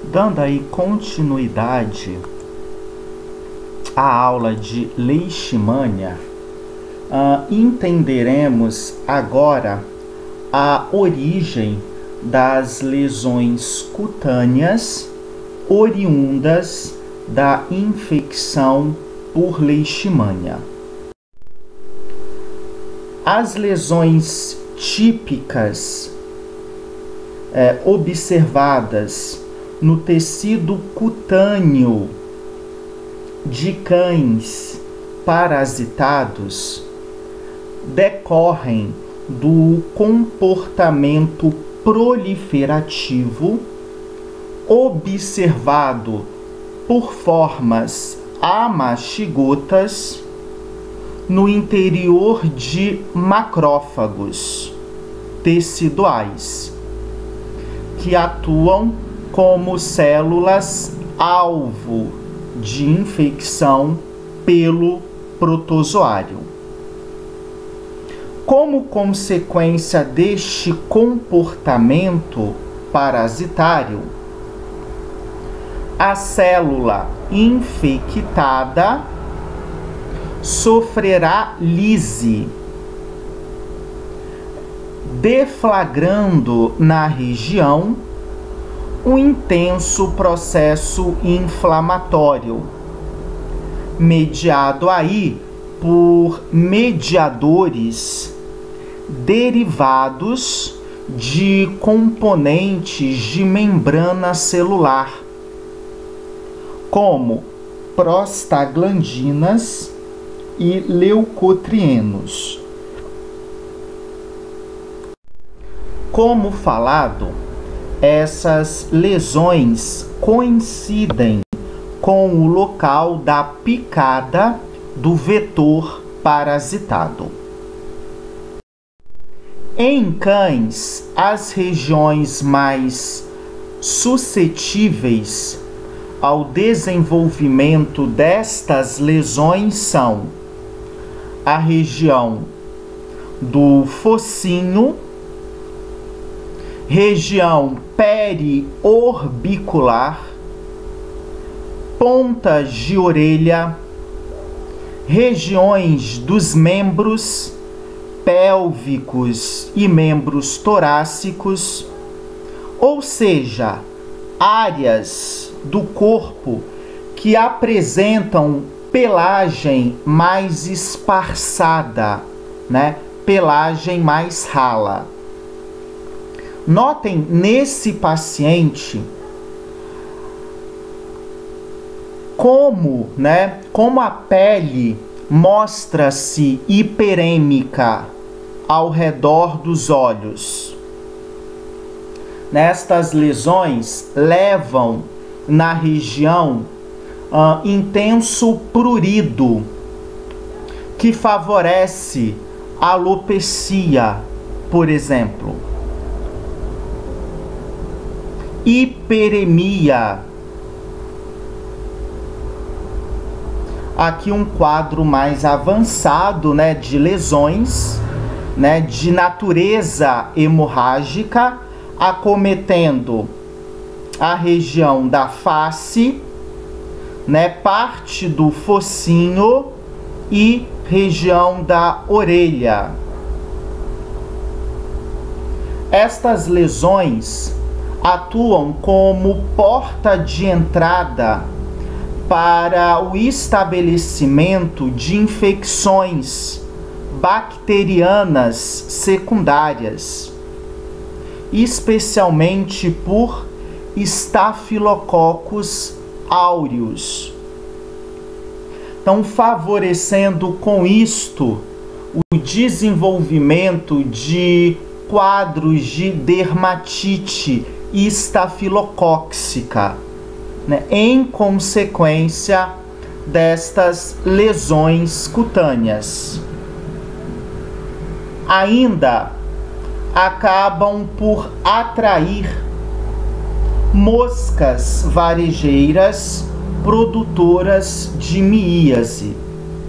Dando aí continuidade à aula de leishmania, entenderemos agora a origem das lesões cutâneas oriundas da infecção por leishmania. As lesões típicas observadas no tecido cutâneo de cães parasitados decorrem do comportamento proliferativo observado por formas amastigotas no interior de macrófagos teciduais, que atuam como células-alvo de infecção pelo protozoário. Como consequência deste comportamento parasitário, a célula infectada sofrerá lise, deflagrando na região um intenso processo inflamatório, mediado aí por mediadores derivados de componentes de membrana celular, como prostaglandinas e leucotrienos. Como falado, essas lesões coincidem com o local da picada do vetor parasitado. Em cães, as regiões mais suscetíveis ao desenvolvimento destas lesões são a região do focinho, região periorbicular, pontas de orelha, regiões dos membros pélvicos e membros torácicos, ou seja, áreas do corpo que apresentam pelagem mais esparçada, pelagem mais rala. Notem nesse paciente como a pele mostra-se hiperêmica ao redor dos olhos. Nestas lesões levam na região intenso prurido, que favorece a alopecia, por exemplo. Hiperemia. Aqui um quadro mais avançado, de lesões, de natureza hemorrágica, acometendo a região da face, parte do focinho e região da orelha. Estas lesões atuam como porta de entrada para o estabelecimento de infecções bacterianas secundárias, especialmente por Staphylococcus aureus. Então, favorecendo com isto o desenvolvimento de quadros de dermatite estafilocóxica, em consequência destas lesões cutâneas. Ainda acabam por atrair moscas varejeiras produtoras de miíase.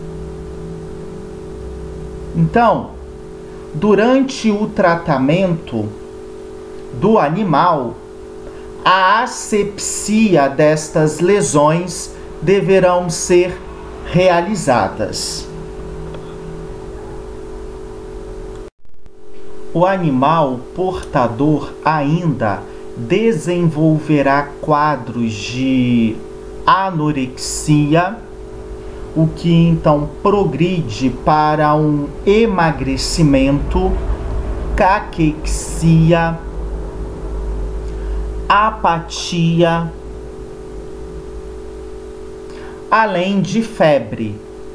Então, durante o tratamento do animal, a asepsia destas lesões deverão ser realizadas. O animal portador ainda desenvolverá quadros de anorexia, o que então progride para um emagrecimento, caquexia, apatia, além de febre.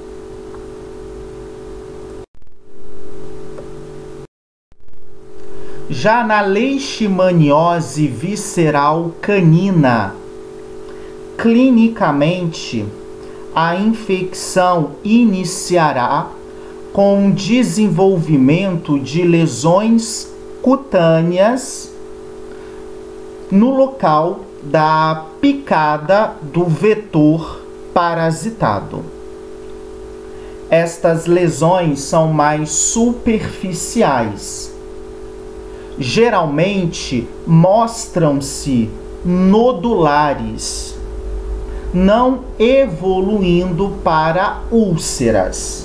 Já na leishmaniose visceral canina, clinicamente, a infecção iniciará com o desenvolvimento de lesões cutâneas no local da picada do vetor parasitado. Estas lesões são mais superficiais. Geralmente mostram-se nodulares, não evoluindo para úlceras.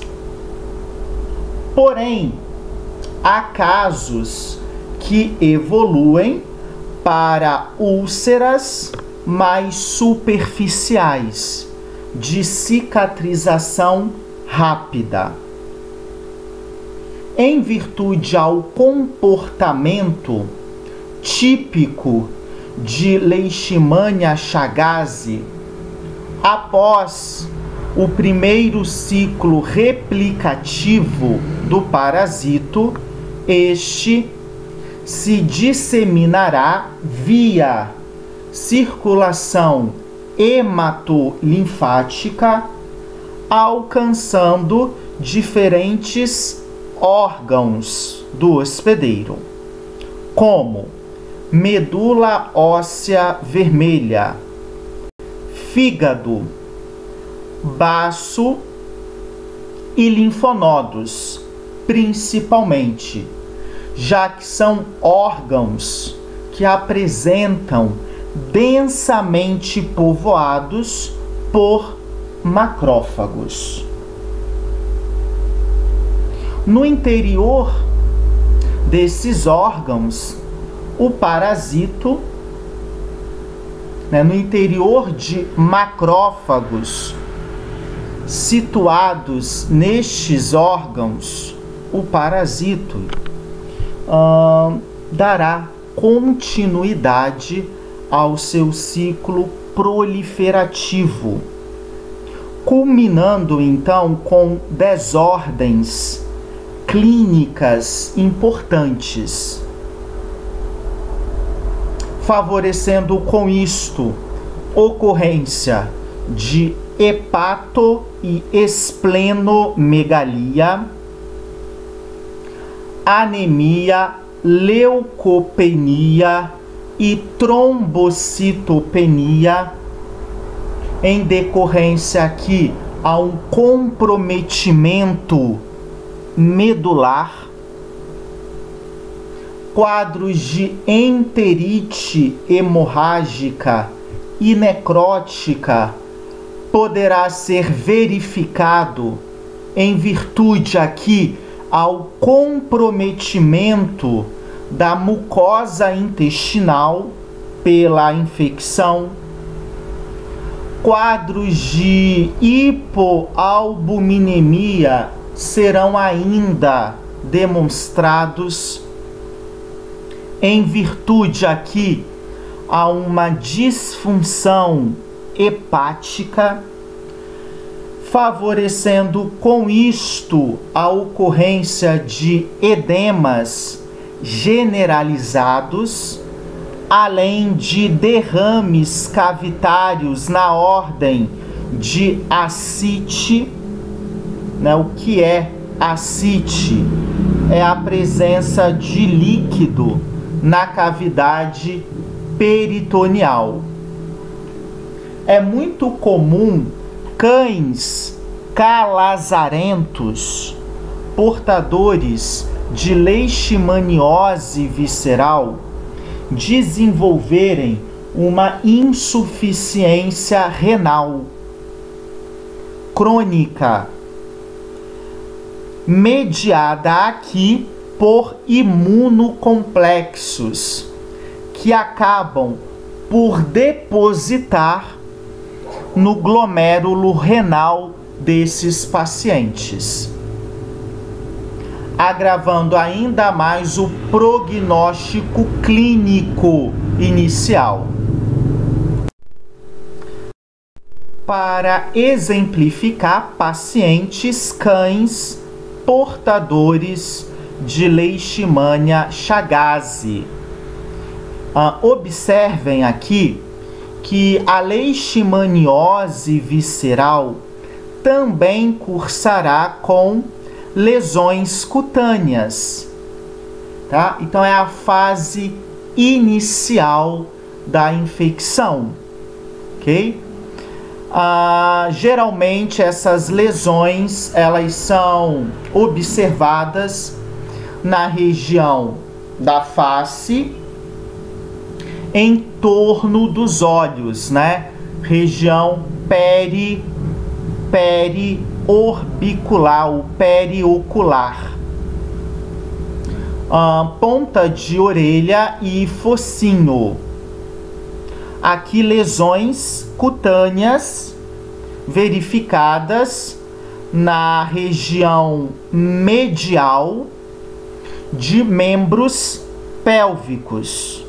Porém, há casos que evoluem para úlceras mais superficiais, de cicatrização rápida. Em virtude ao comportamento típico de Leishmania chagas, após o primeiro ciclo replicativo do parasito, este se disseminará via circulação hematolinfática, alcançando diferentes órgãos do hospedeiro, como medula óssea vermelha, fígado, baço e linfonodos, principalmente, já que são órgãos que apresentam densamente povoados por macrófagos. No interior desses órgãos, o parasito, no interior de macrófagos situados nestes órgãos, o parasito dará continuidade ao seu ciclo proliferativo, culminando então com desordens clínicas importantes, favorecendo com isto ocorrência de hepato- e esplenomegalia, anemia, leucopenia e trombocitopenia, em decorrência aqui a um comprometimento medular, quadros de enterite hemorrágica e necrótica poderá ser verificado em virtude aqui ao comprometimento da mucosa intestinal pela infecção, quadros de hipoalbuminemia serão ainda demonstrados em virtude aqui a uma disfunção hepática, favorecendo com isto a ocorrência de edemas generalizados, além de derrames cavitários na ordem de ascite. O que é ascite? É a presença de líquido na cavidade peritoneal. É muito comum cães calazarentos, portadores de leishmaniose visceral, desenvolverem uma insuficiência renal crônica, mediada aqui por imunocomplexos, que acabam por depositar no glomérulo renal desses pacientes, agravando ainda mais o prognóstico clínico inicial. Para exemplificar, pacientes cães portadores de Leishmania chagas. Observem aqui que a leishmaniose visceral também cursará com lesões cutâneas, tá? Então é a fase inicial da infecção, ok? Geralmente essas lesões elas são observadas na região da face, em torno dos olhos, né? Região periorbicular, ou periocular, ponta de orelha e focinho. Aqui lesões cutâneas verificadas na região medial de membros pélvicos,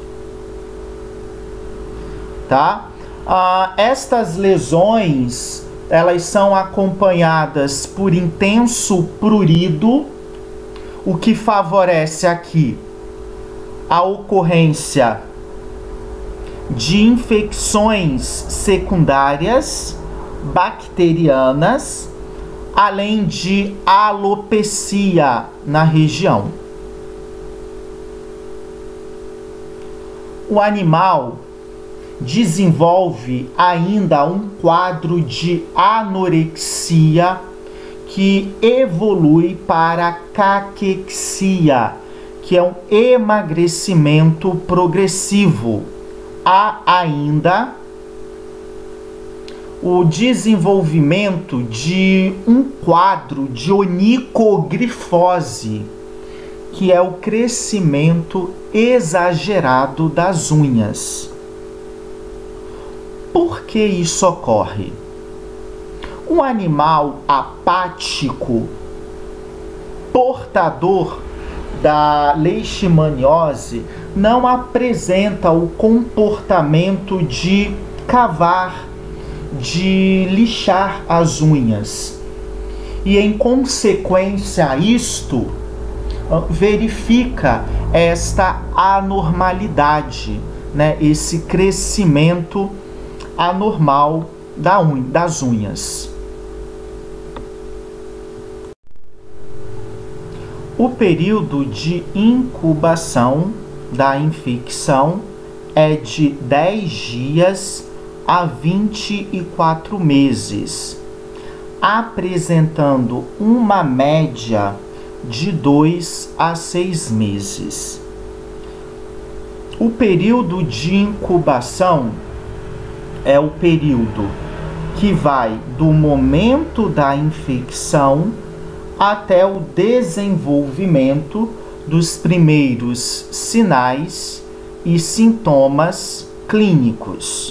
tá? Estas lesões, elas são acompanhadas por intenso prurido, o que favorece aqui a ocorrência de infecções secundárias bacterianas, além de alopecia na região. O animal desenvolve ainda um quadro de anorexia que evolui para caquexia, que é um emagrecimento progressivo. Há ainda o desenvolvimento de um quadro de onicogrifose, que é o crescimento exagerado das unhas. Por que isso ocorre? Um animal apático, portador da leishmaniose, não apresenta o comportamento de cavar, de lixar as unhas. E em consequência a isto, verifica esta anormalidade, né? Esse crescimento anormal das unhas. O período de incubação da infecção é de 10 dias a 24 meses, apresentando uma média de 2 a 6 meses. O período de incubação é o período que vai do momento da infecção até o desenvolvimento dos primeiros sinais e sintomas clínicos.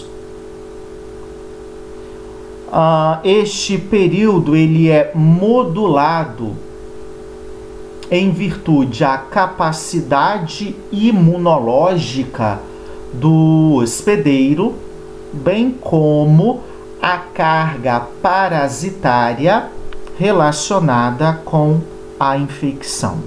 Este período ele é modulado em virtude da capacidade imunológica do hospedeiro, bem como a carga parasitária relacionada com a infecção.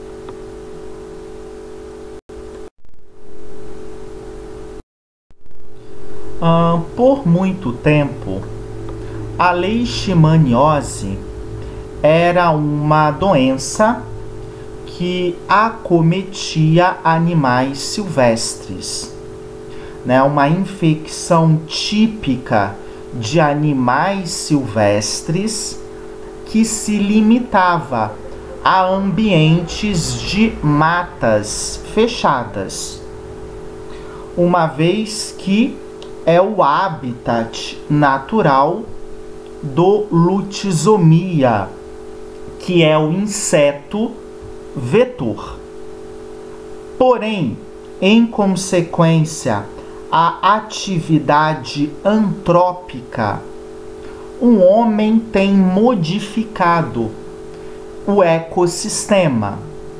Por muito tempo, a leishmaniose era uma doença que acometia animais silvestres, né? Uma infecção típica de animais silvestres que se limitava a ambientes de matas fechadas. uma vez que é o habitat natural do Lutzomia, que é o inseto vetor. Porém, em consequência à atividade antrópica, o homem tem modificado o ecossistema,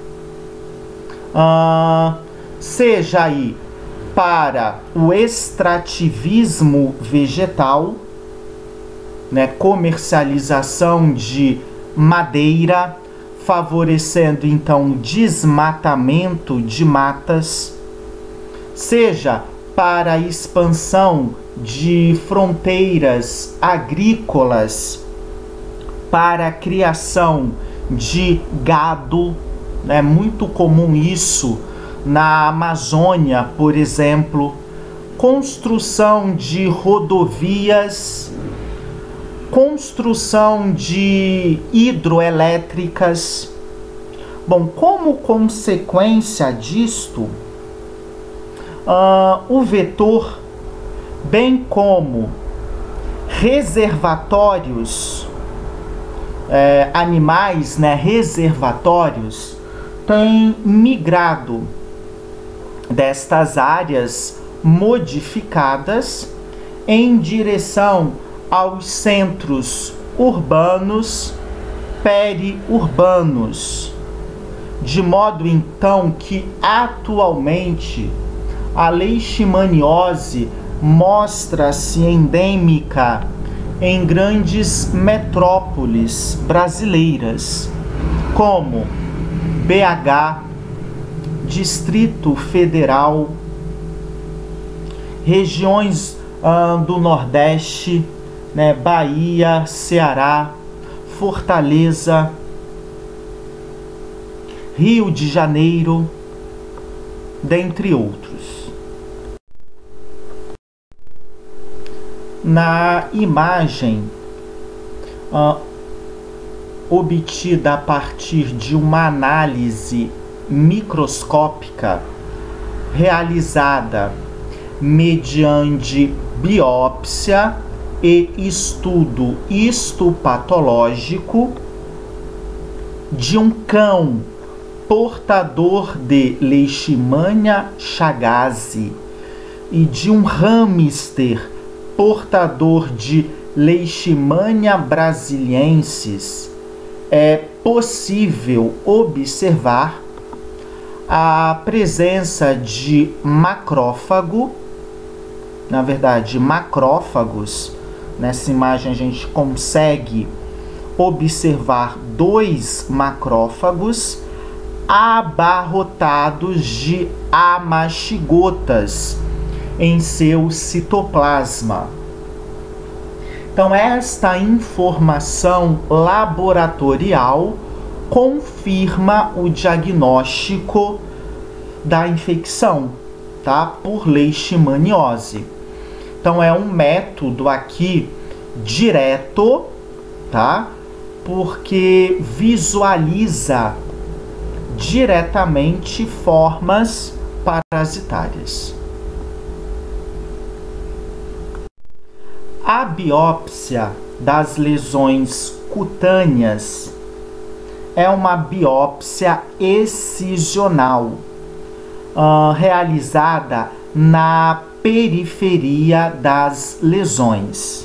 seja aí para o extrativismo vegetal, né, comercialização de madeira, favorecendo então o desmatamento de matas, seja para a expansão de fronteiras agrícolas, para a criação de gado, é muito comum isso na Amazônia, por exemplo, construção de rodovias, construção de hidroelétricas. Bom, como consequência disto, o vetor, bem como reservatórios, animais, né, reservatórios, têm migrado destas áreas modificadas em direção aos centros urbanos, periurbanos, de modo então que atualmente a leishmaniose mostra-se endêmica em grandes metrópoles brasileiras, como BH, Distrito Federal, regiões do Nordeste, né, Bahia, Ceará, Fortaleza, Rio de Janeiro, dentre outros. Na imagem obtida a partir de uma análise microscópica realizada mediante biópsia e estudo histopatológico de um cão portador de Leishmania chagas e de um hamster portador de Leishmania brasiliensis, é possível observar a presença de macrófago, na verdade, macrófagos. Nessa imagem a gente consegue observar 2 macrófagos abarrotados de amaxigotas em seu citoplasma. Então, esta informação laboratorial confirma o diagnóstico da infecção, tá? Por leishmaniose. Então, é um método aqui direto, tá? Porque visualiza diretamente formas parasitárias. A biópsia das lesões cutâneas é uma biópsia excisional, realizada na periferia das lesões.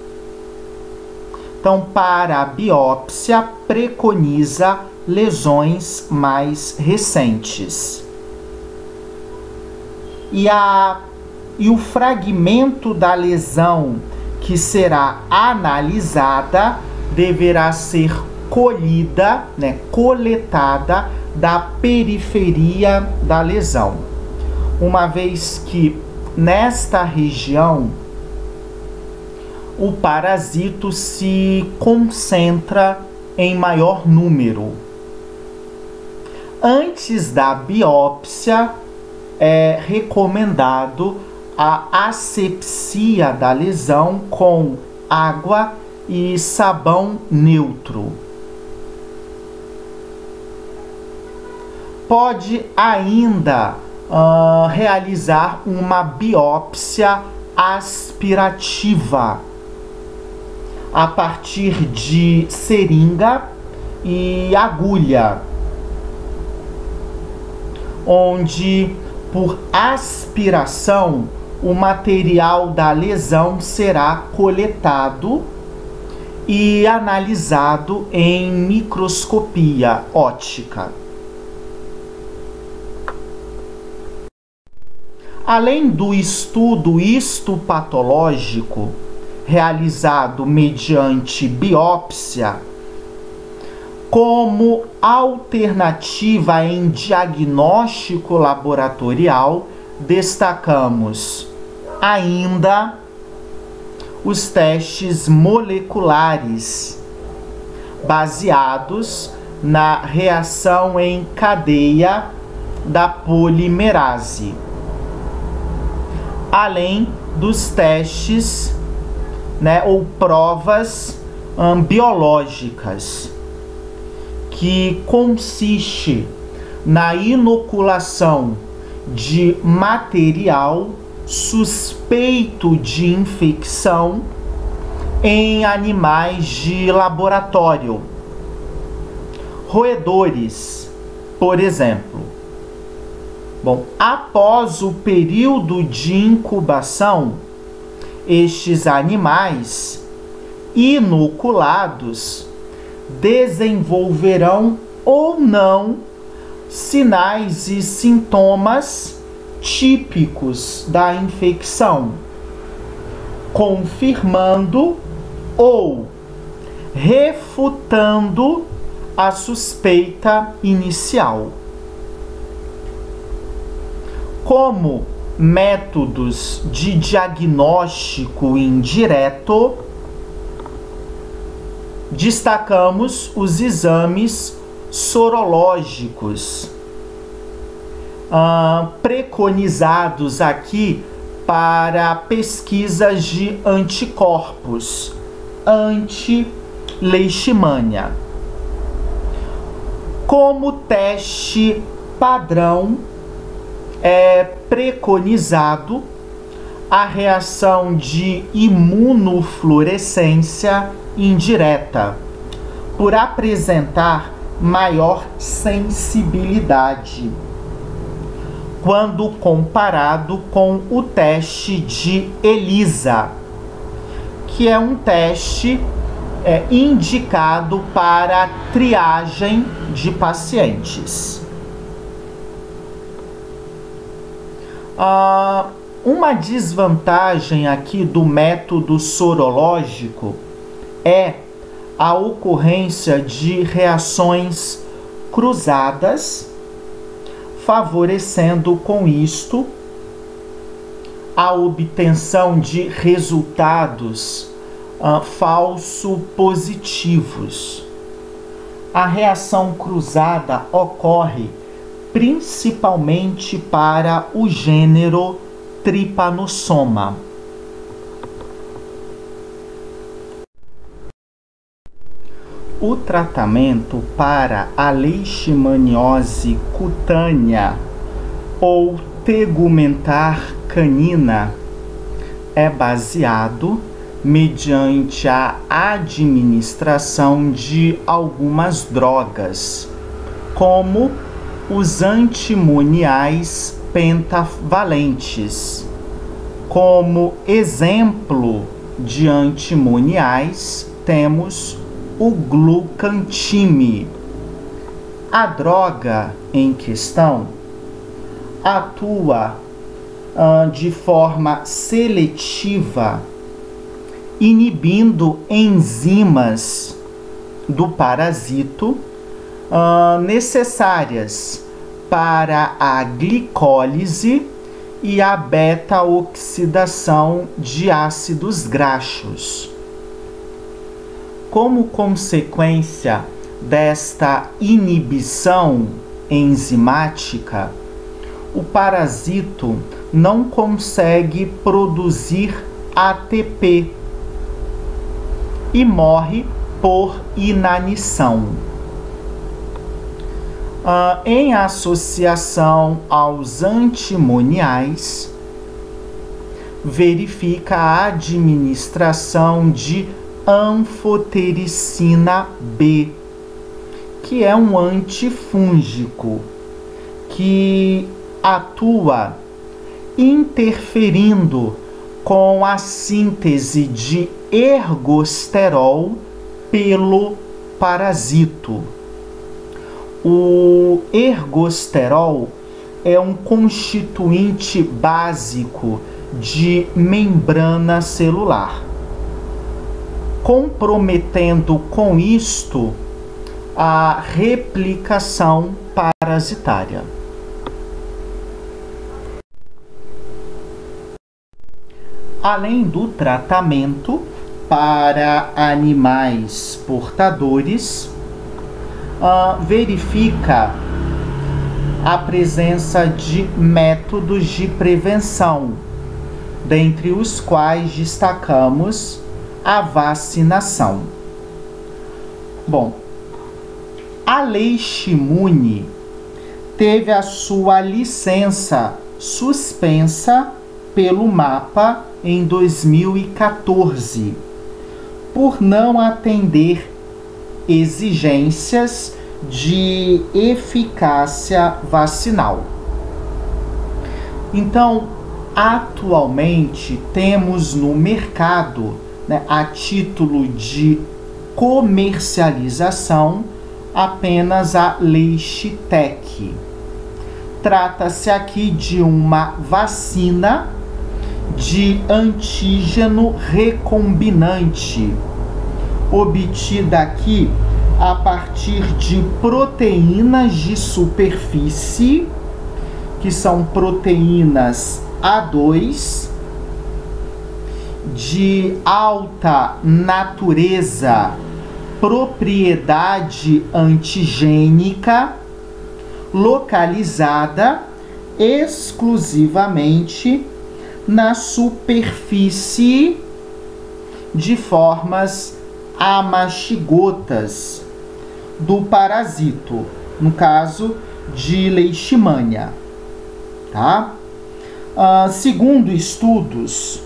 Então, para a biópsia, preconiza lesões mais recentes. E o fragmento da lesão que será analisada deverá ser colhida, né, coletada da periferia da lesão, uma vez que nesta região o parasito se concentra em maior número. Antes da biópsia, é recomendado a asepsia da lesão com água e sabão neutro. Pode ainda realizar uma biópsia aspirativa a partir de seringa e agulha, onde por aspiração o material da lesão será coletado e analisado em microscopia óptica. Além do estudo histopatológico realizado mediante biópsia, como alternativa em diagnóstico laboratorial, destacamos ainda os testes moleculares, baseados na reação em cadeia da polimerase, além dos testes, ou provas biológicas, que consiste na inoculação de material suspeito de infecção em animais de laboratório, roedores, por exemplo. Bom, após o período de incubação, estes animais inoculados desenvolverão ou não sinais e sintomas típicos da infecção, confirmando ou refutando a suspeita inicial. Como métodos de diagnóstico indireto, destacamos os exames sorológicos, preconizados aqui para pesquisas de anticorpos anti-leishmania. Como teste padrão, é preconizado a reação de imunofluorescência indireta, por apresentar maior sensibilidade quando comparado com o teste de ELISA, que é um teste indicado para triagem de pacientes. Uma desvantagem aqui do método sorológico é a ocorrência de reações cruzadas, favorecendo com isto a obtenção de resultados falso positivos. A reação cruzada ocorre principalmente para o gênero Trypanosoma. O tratamento para a leishmaniose cutânea ou tegumentar canina é baseado mediante a administração de algumas drogas, como os antimoniais pentavalentes. Como exemplo de antimoniais, temos o glucantime. A droga em questão atua de forma seletiva, inibindo enzimas do parasito necessárias para a glicólise e a beta-oxidação de ácidos graxos. Como consequência desta inibição enzimática, o parasito não consegue produzir ATP e morre por inanição. em associação aos antimoniais, verifica a administração de anfotericina B, que é um antifúngico que atua interferindo com a síntese de ergosterol pelo parasito. O ergosterol é um constituinte básico de membrana celular, comprometendo com isto a replicação parasitária. Além do tratamento para animais portadores, verifica a presença de métodos de prevenção, dentre os quais destacamos a vacinação. Bom, a Leishmune teve a sua licença suspensa pelo MAPA em 2014, por não atender exigências de eficácia vacinal. Então, atualmente temos no mercado, a título de comercialização, apenas a Leishtec. Trata-se aqui de uma vacina de antígeno recombinante, obtida aqui a partir de proteínas de superfície, que são proteínas A2, de alta natureza, propriedade antigênica, localizada exclusivamente na superfície de formas amaxigotas do parasito, no caso de Leishmania, tá? Segundo estudos,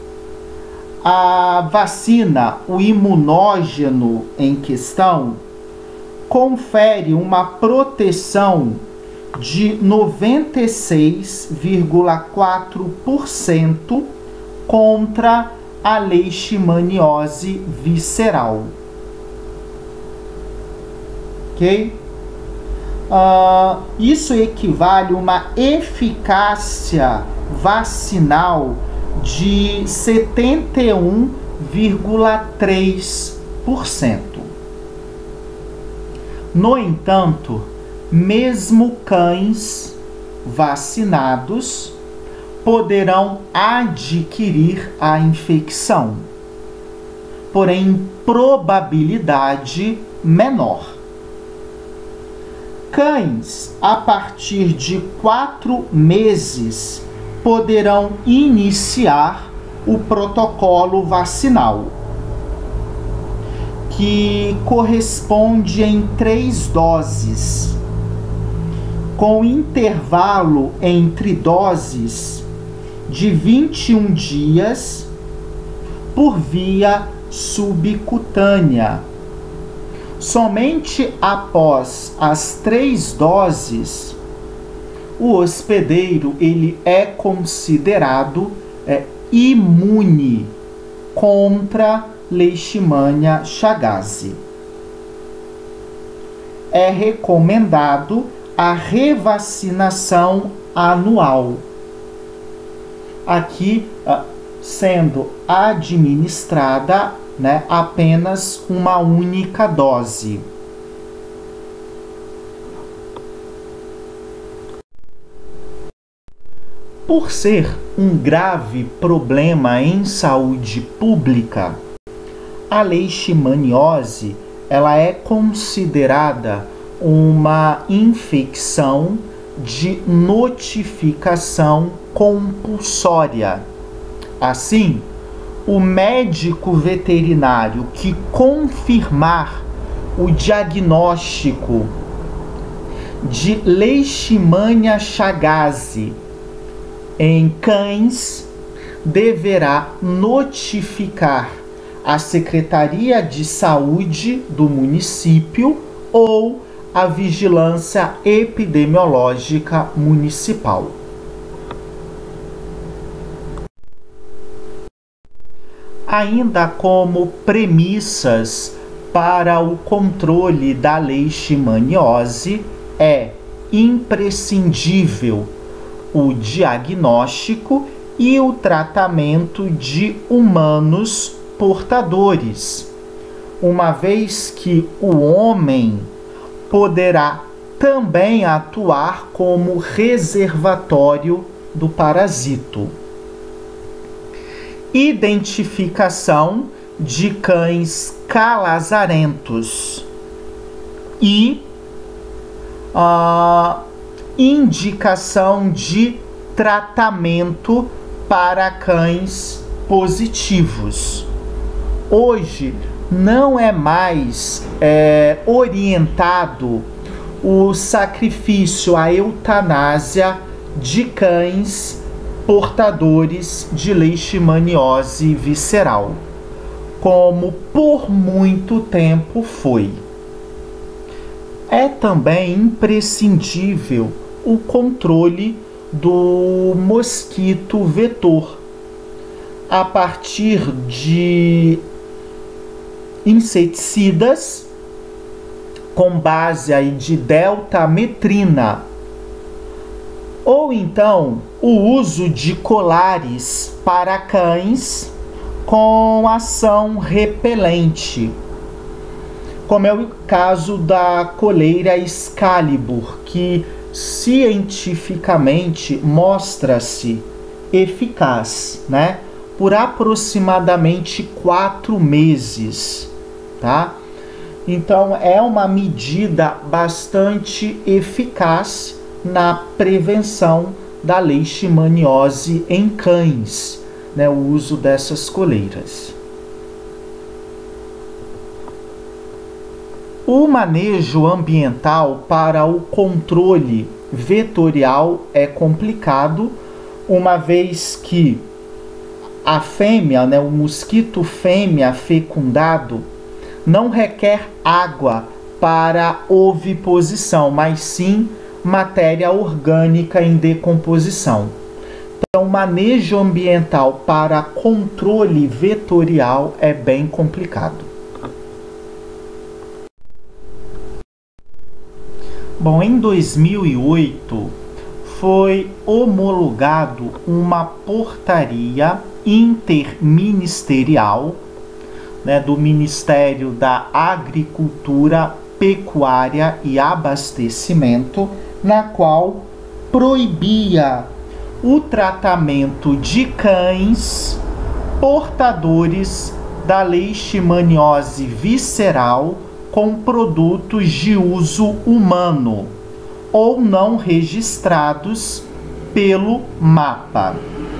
a vacina, o imunógeno em questão, confere uma proteção de 96,4% contra a leishmaniose visceral. Ok? Isso equivale a uma eficácia vacinal de 71,3%. No entanto, mesmo cães vacinados poderão adquirir a infecção, porém em probabilidade menor. Cães a partir de 4 meses poderão iniciar o protocolo vacinal, que corresponde em 3 doses, com intervalo entre doses de 21 dias por via subcutânea. Somente após as 3 doses, o hospedeiro ele é considerado imune contra Leishmania chagas. É recomendado a revacinação anual, aqui sendo administrada apenas uma única dose. Por ser um grave problema em saúde pública, a leishmaniose ela é considerada uma infecção de notificação compulsória. Assim, o médico veterinário que confirmar o diagnóstico de Leishmania chagas em cães deverá notificar a Secretaria de Saúde do município ou a Vigilância Epidemiológica Municipal. Ainda como premissas para o controle da leishmaniose, é imprescindível o diagnóstico e o tratamento de humanos portadores, uma vez que o homem poderá também atuar como reservatório do parasito. Identificação de cães calazarentos e indicação de tratamento para cães positivos. Hoje não é mais orientado o sacrifício, a eutanásia de cães portadores de leishmaniose visceral, como por muito tempo foi. É também imprescindível o controle do mosquito vetor a partir de inseticidas com base aí de deltametrina, ou então o uso de colares para cães com ação repelente, como é o caso da coleira Excalibur, que cientificamente mostra-se eficaz, né? Por aproximadamente 4 meses, tá? Então é uma medida bastante eficaz na prevenção da leishmaniose em cães, né? O uso dessas coleiras. O manejo ambiental para o controle vetorial é complicado, uma vez que a fêmea, né, o mosquito fêmea fecundado, não requer água para oviposição, mas sim matéria orgânica em decomposição. Então, o manejo ambiental para controle vetorial é bem complicado. Bom, em 2008 foi homologado uma portaria interministerial, né, do Ministério da Agricultura, Pecuária e Abastecimento, na qual proibia o tratamento de cães portadores da leishmaniose visceral com produtos de uso humano ou não registrados pelo MAPA.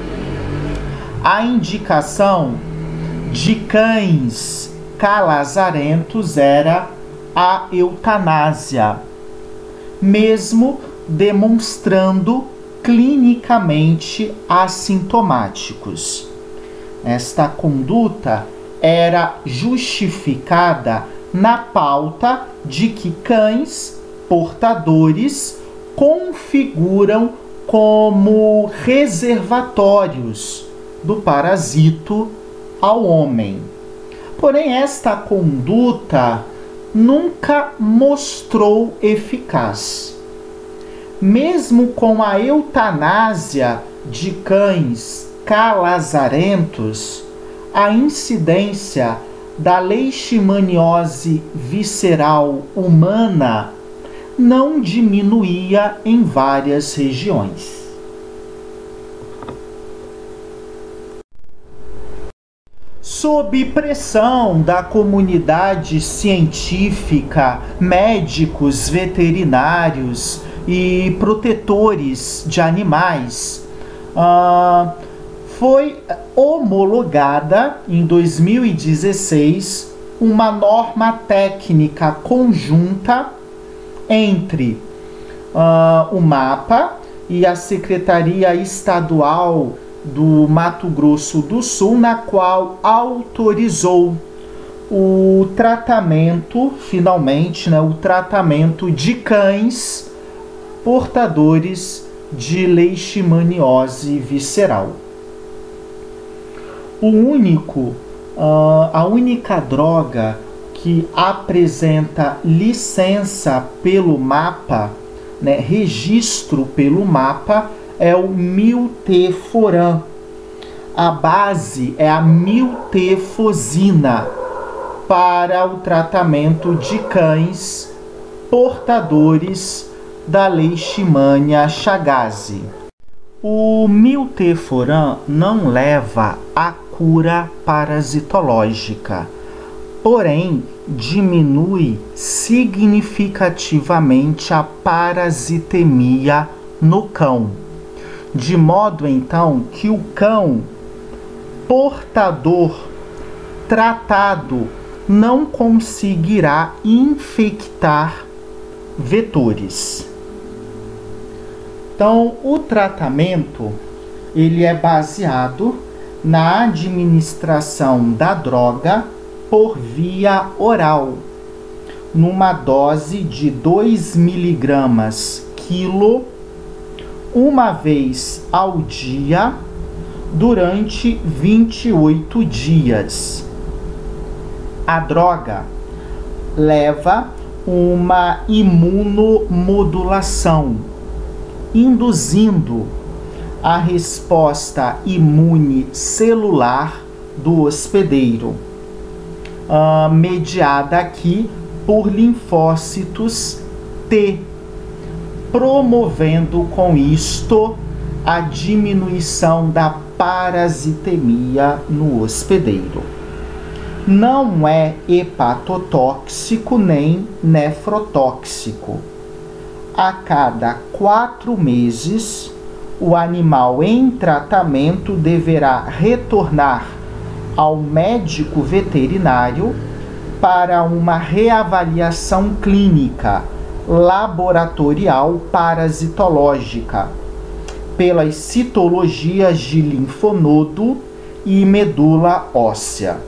A indicação de cães calazarentos era a eutanásia, mesmo demonstrando clinicamente assintomáticos. Esta conduta era justificada na pauta de que cães portadores configuram como reservatórios do parasito ao homem. Porém, esta conduta nunca mostrou eficaz. Mesmo com a eutanásia de cães calazarentos, a incidência da leishmaniose visceral humana não diminuía em várias regiões. Sob pressão da comunidade científica, médicos, veterinários e protetores de animais, foi homologada em 2016 uma norma técnica conjunta entre o MAPA e a Secretaria Estadual do Mato Grosso do Sul, na qual autorizou o tratamento, finalmente, o tratamento de cães portadores de leishmaniose visceral. A única droga que apresenta licença pelo MAPA, registro pelo MAPA, é o milteforam. A base é a miltefosina para o tratamento de cães portadores da Leishmania chagas. O milteforam não leva à cura parasitológica, porém diminui significativamente a parasitemia no cão, de modo então que o cão portador tratado não conseguirá infectar vetores. Então, o tratamento ele é baseado na administração da droga por via oral, numa dose de 2 mg quilo, uma vez ao dia, durante 28 dias. A droga leva uma imunomodulação, induzindo a resposta imune celular do hospedeiro, mediada aqui por linfócitos T, promovendo com isto a diminuição da parasitemia no hospedeiro. Não é hepatotóxico nem nefrotóxico. A cada 4 meses, o animal em tratamento deverá retornar ao médico veterinário para uma reavaliação clínica laboratorial parasitológica pelas citologias de linfonodo e medula óssea.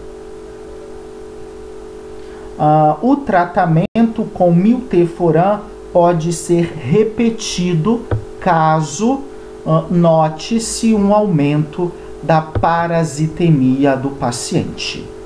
O tratamento com milteforam pode ser repetido caso note-se um aumento da parasitemia do paciente.